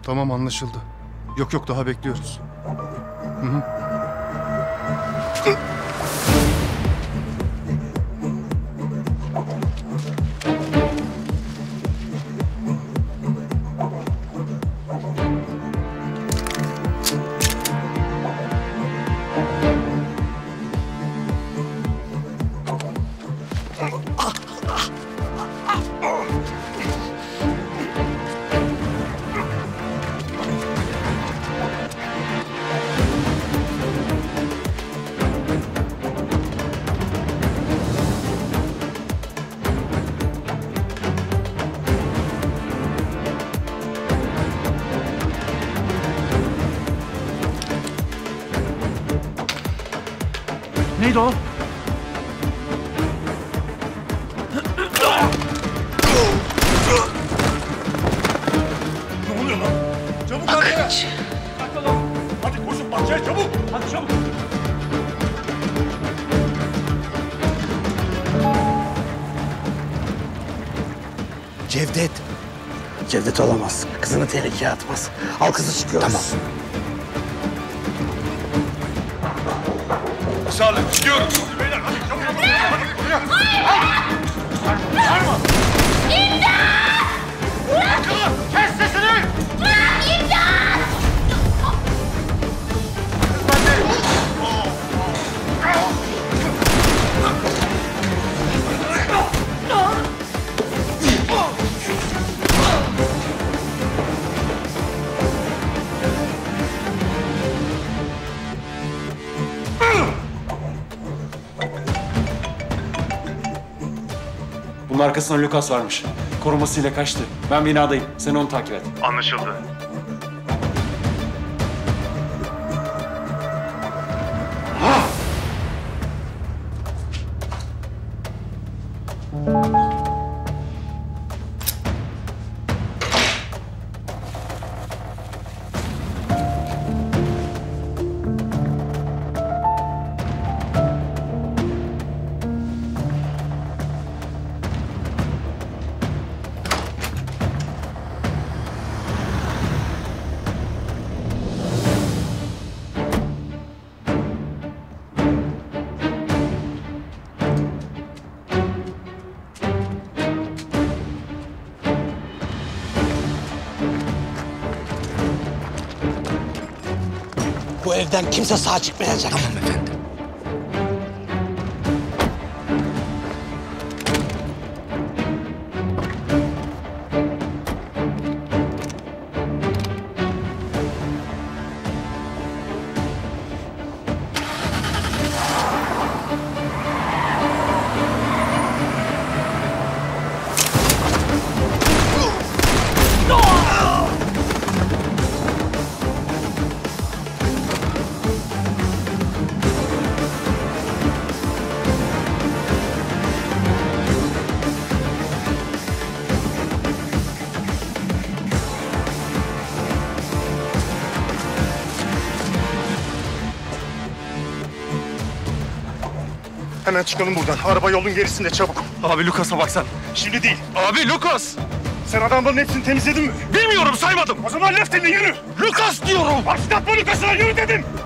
Tamam, anlaşıldı. Yok yok, daha bekliyoruz. Hı hı. Neydi o? Ne oluyor lan? Çabuk arkaya! Akıncı. Hadi koşun bahçeye çabuk! Hadi çabuk. Cevdet. Cevdet olamaz. Kızını tehlikeye atmaz. Al kızı, çıkıyoruz. Tamam. Sağlık gidiyoruz. Hadi beyler hadi çabuk. Hadi buraya. Sarma. İmdat! Bırak! Kes sesini! Bırak! İmdat! Bunun arkasında Lukas varmış. Korumasıyla kaçtı. Ben binadayım. Sen onu takip et. Anlaşıldı. Bu evden kimse sağ çıkmayacak. Tamam efendim. Hemen çıkalım buradan. Araba yolun gerisinde çabuk. Abi Lukas'a baksan. Şimdi değil. Abi Lukas! Sen adamların hepsini temizledin mi? Bilmiyorum, saymadım. O zaman laf dinle, yürü. Lukas diyorum! Başlatma Lukas'ına, yürü dedim.